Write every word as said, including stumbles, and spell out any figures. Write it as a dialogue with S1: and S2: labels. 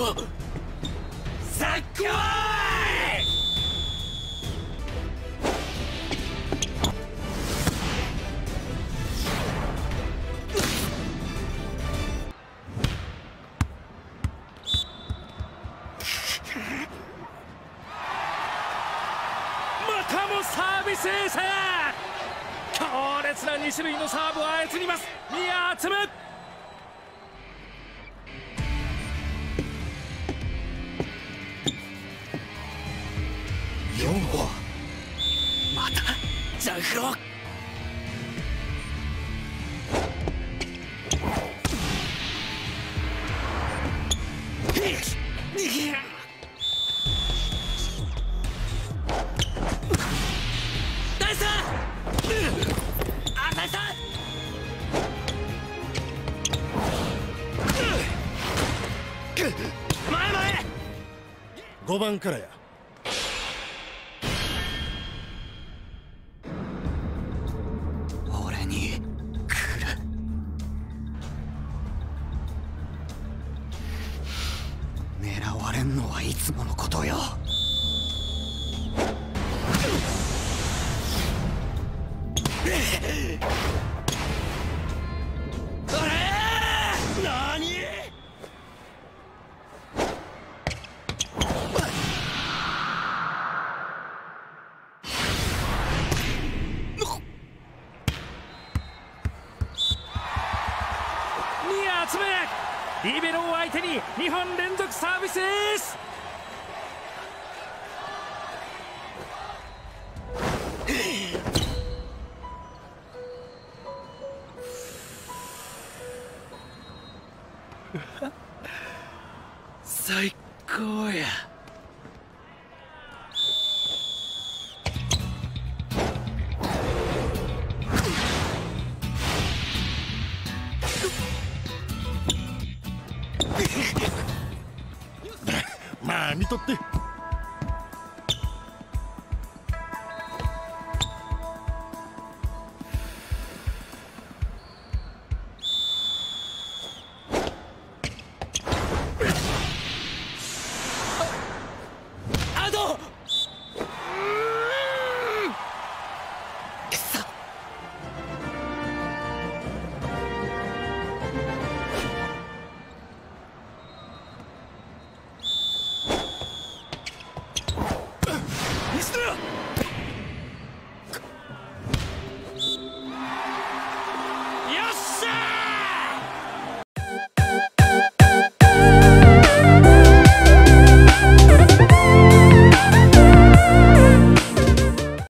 S1: さっきはまたもサービスエース。強烈なに種類のサーブを操ります宮敦夢。
S2: よんほ
S1: またジャンフロー。大佐あ大佐前前
S2: ごばんからや。
S1: 俺に来る。狙われんのはいつものことよ。何？宮敦夢リベロを相手ににほん連続サービスエース。最高や。
S2: まあ見とって。